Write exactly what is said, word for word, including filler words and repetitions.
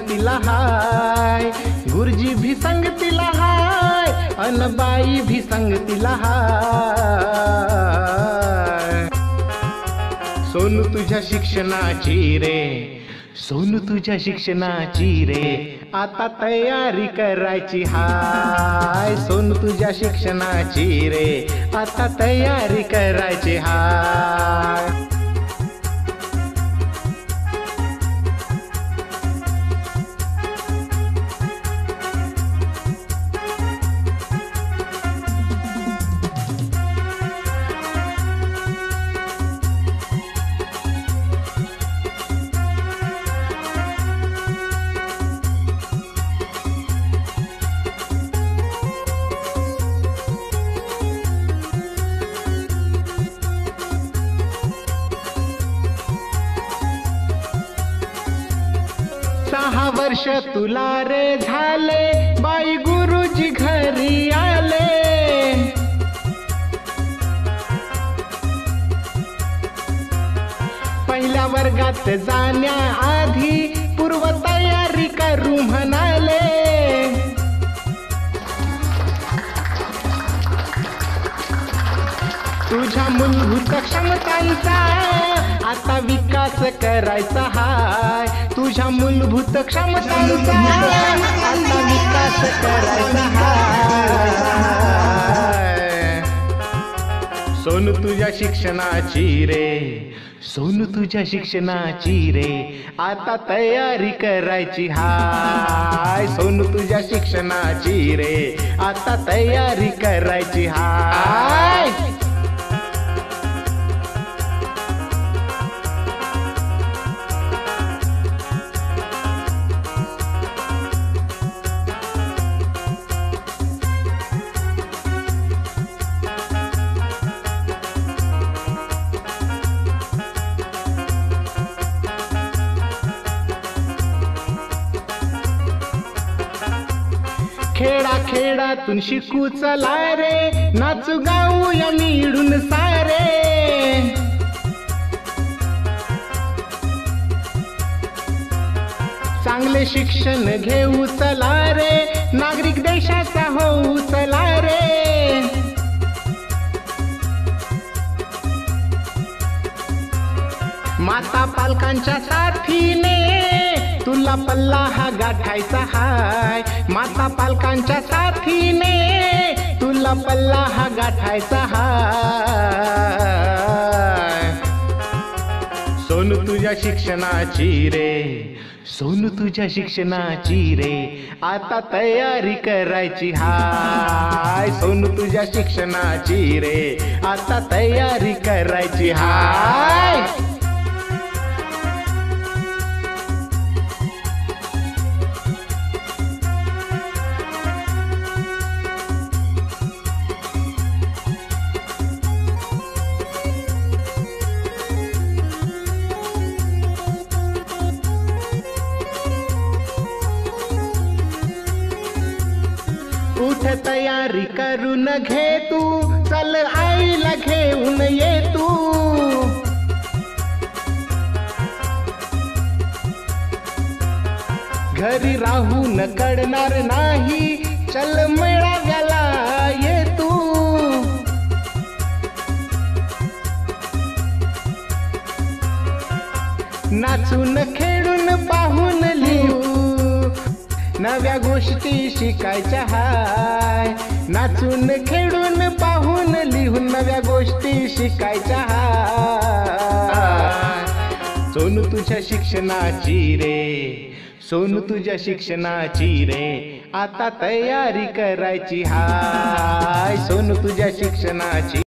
संगतीला हाय, गुरुजी भी संगतीला हाय, अन बाई भी संगतीला हाय। सोनू तुझ्या शिक्षणाची रे, सोनू तुझ्या शिक्षणाची रे, आता तयारी करायची हाय। सोनू तुझ्या शिक्षणाची रे, आता तयारी करायची हाय। सहा वर्ष तुला रे झाले, बाई गुरुजी घरी आले। पहिल्या वर्गात जाण्याआधी पूर्व तयारी करू म्हणाले। तुझ्या मूलभूत क्षमतांचा आता विकास करायचा हाय। तुझ्या मूलभूत क्षमतांचा आता विकास करायचा हाय। सोनू तुझ्या शिक्षणाची रे, सोनू तुझ्या शिक्षणाची रे, आता तयारी करायची हाय। सोनू तुझ्या शिक्षणाची रे, आता तयारी करायची हाय। खेडा खेडातून शिकू चला रे, नाचू गाऊया मिळून सारे। चांगले शिक्षण घेऊ चला रे, नागरिक देशाचा होऊ चला रे। माता पालकांच्या साथीने तुला पल्ला हा गाठायचा हाय। माता पालकांच्या साथीने तुला पल्ला हा गाठायचा हाय। सोनू तुझ्या शिक्षणाची रे, सोनू तुझ्या शिक्षणाची रे, आता तयारी करायची हाय। सोनू तुझ्या शिक्षणाची रे, आता तयारी करायची हाय। उठ तयारी करून घे तू, चल आईला घेऊन ये तू। घरी राहून कळणार नाही, चल मेळाव्याला ये तू। नाचून खेळून पाहून लिहू, नव्या गोष्टी शिकायच्या हाय। नाचून खेळून पाहून लिहून नव्या गोष्टी शिकायच्या हाय। सोनू तुझ्या शिक्षणाची रे, सोनू तुझ्या शिक्षणाची रे, आता तयारी करायची हाय। सोनू तुझ्या शिक्षणाची